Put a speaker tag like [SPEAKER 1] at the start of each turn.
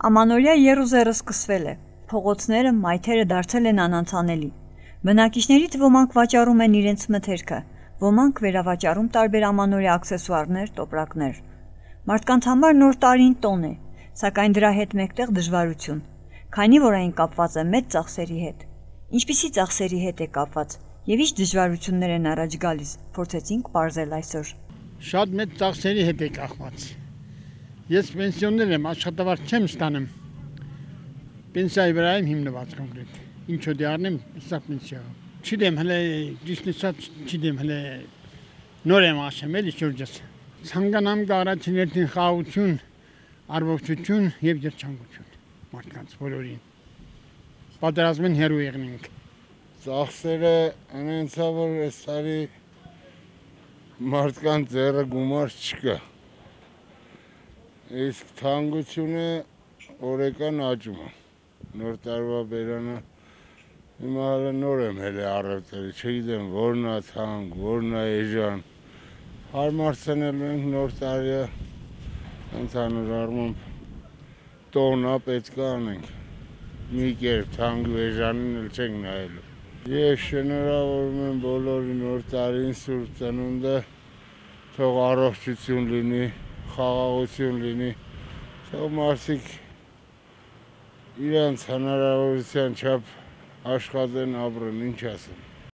[SPEAKER 1] Ամանորյա եռուզերը սկսվել է, փողոցները, մայթերը դարձել են անանցանելի։ Բնակիչների թվոմանք վաճառում են իրենց մթերքը, ոմանք վերավաճառում տարբեր ամանորյա աքսեսուարներ, տոպրակներ։ Մարդկանց համար նոր տարին տոն է, սակայն դրա հետ մեկտեղ դժվարություն, քանի որ այն կապված է մեծ ծախսերի հետ։ Ինչպիսի ծախսերի հետ է կապված եւ ինչ դժվարություններ են առաջ գալիս, փորձեցինք պարզել այսօր։
[SPEAKER 2] Շատ մեծ ծախսերի հետ է կախված։ Ես պենսիոներ եմ, աշխատավարձ չեմ ստանում։ Պենսիայի վրա եմ հիմնված կոնկրետ։ Ինչ որ դառնեմ, սա պենսիա։ Չգիտեմ, հələ դիշնիսած չգիտեմ, հələ նոր եմ ասեմ, էլի շուրջս։ Ցանկանամ գարացիներդին խաղաղություն, առողջություն եւ երջանկություն մարդկանց բոլորին։ Պատերազմ են հերու եղնենք։
[SPEAKER 3] Ծախսերը այնցա որ այս տարի մարդկանց ձեռը գումար չկա։ Իսկ թանկությունը օրեկան աճում է։ Նոր տարվա բերանը հիմա հələ նոր եմ հələ առևտրի, չգիտեմ որն է թանկ, որն է էժան։ Հարմարցնել ենք նոր տարիը ընդհանուր առմամբ տոնա պետք է անենք։ Մի կերպ թանկ ու էժանին էլ չենք նայելու։ Ես շնորհավորում եմ բոլորին նոր տարին Սուրբ Ծնունդը, թող առողջություն լինի, խաղաղություն լինի, թող մարդիկ իրենց հնարավորության չափ աշխատեն, ապրեն, ինչ ասեմ։